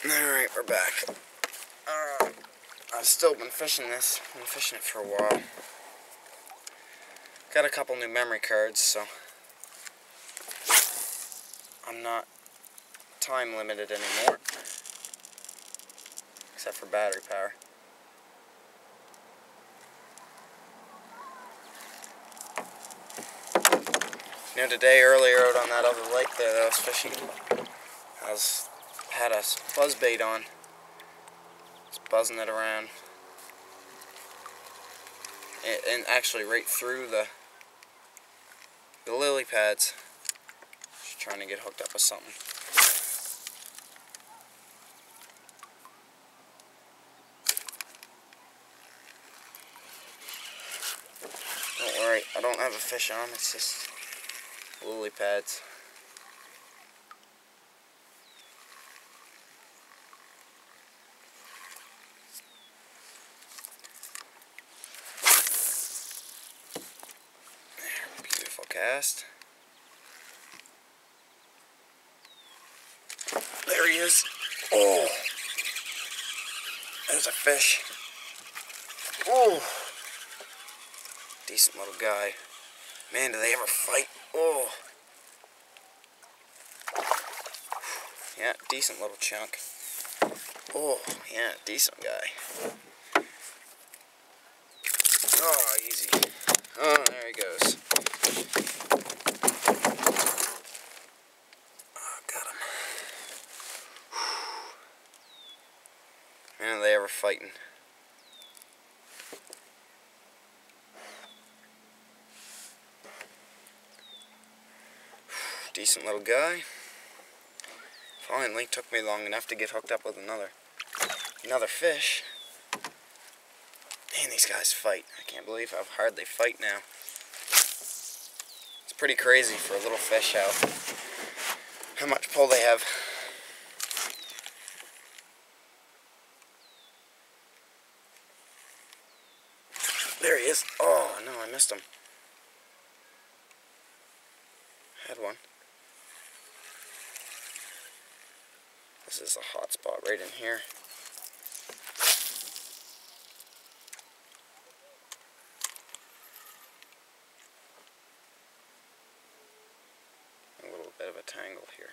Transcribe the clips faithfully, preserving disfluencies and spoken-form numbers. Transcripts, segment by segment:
Alright, we're back. Uh, I've still been fishing this. I've been fishing it for a while. Got a couple new memory cards, so I'm not time limited anymore. Except for battery power. You know, today earlier out on that other lake there that I was fishing, I was had a buzz bait on. Just buzzing it around. And, and actually right through the the lily pads. Just trying to get hooked up with something. Don't worry, I don't have a fish on, it's just lily pads. There, beautiful cast. There he is. Oh, there's a fish. Oh, decent little guy. Man, do they ever fight? Oh. Yeah, decent little chunk. Oh, yeah, decent guy. Oh, easy. Oh, there he goes. Oh, got him. Man, are they ever fighting? Decent little guy. Finally, took me long enough to get hooked up with another another fish. Man, these guys fight. I can't believe how hard they fight now. It's pretty crazy for a little fish how, how much pull they have. There he is. Oh, no, I missed him. Had one. This is a hot spot right in here. A little bit of a tangle here.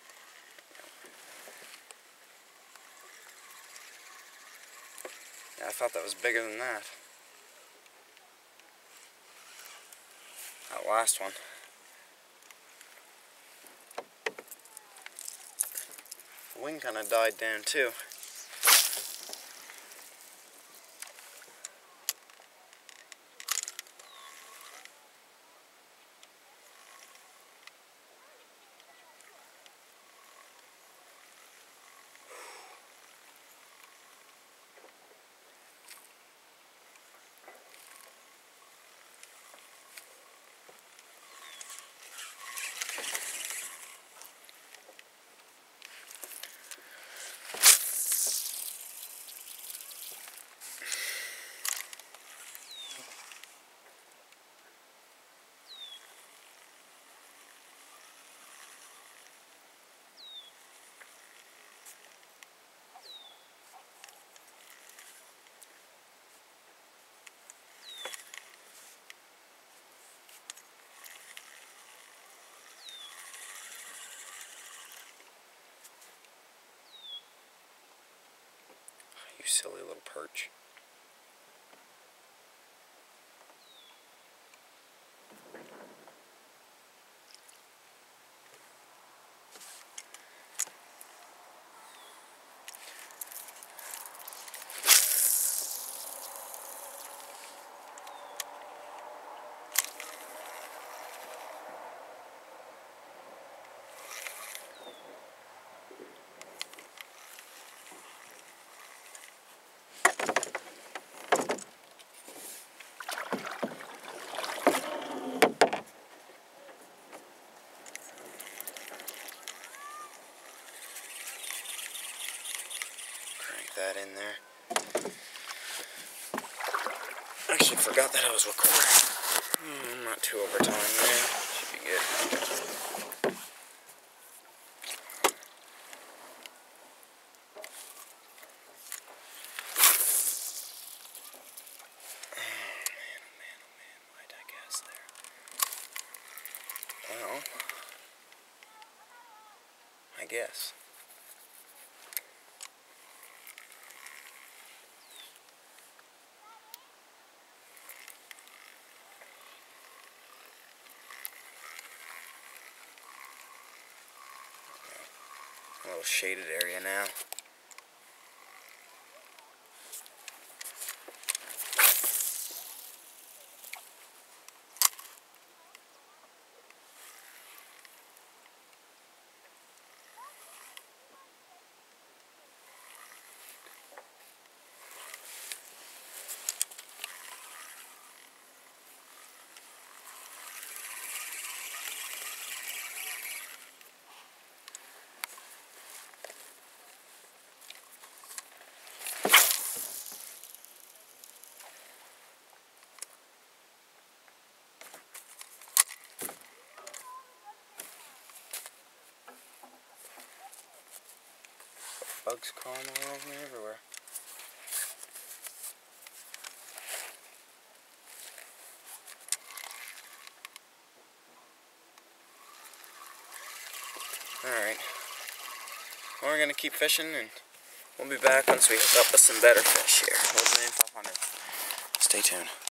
Yeah, I thought that was bigger than that. That last one. The wing kind of died down too. You silly little perch. That in there. Actually forgot that I was recording. Hmm, I'm not too over time there. Should be good. guess. A little shaded area now. Bugs crawling all over me everywhere. Alright. Well, we're going to keep fishing, and we'll be back once we hook up with some better fish here. Old Man five hundred. Stay tuned.